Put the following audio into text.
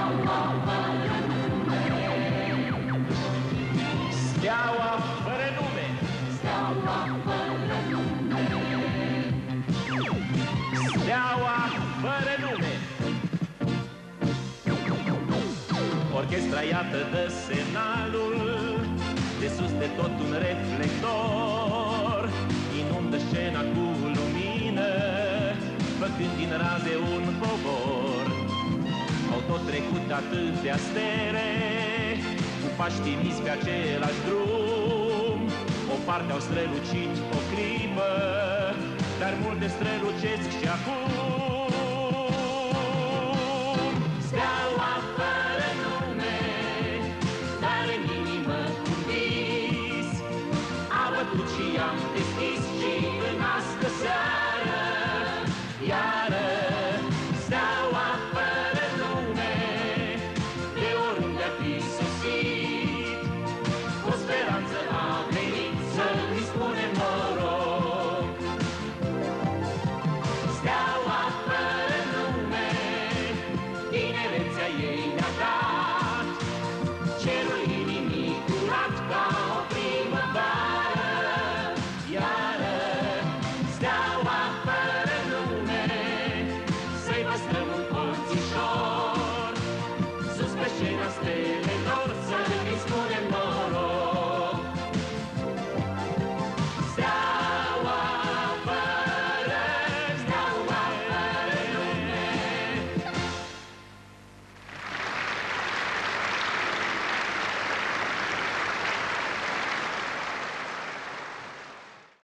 Steaua fără nume. Steaua fără nume. Orchestra iată dă semnalul, de sus de tot un reflector, inundă scena cu lumină, făcând din raze un povor. Au tot trecut atâtea stele, cu pași timizi pe același drum. O parte au strălucit o clipă, dar multe strălucesc și acum.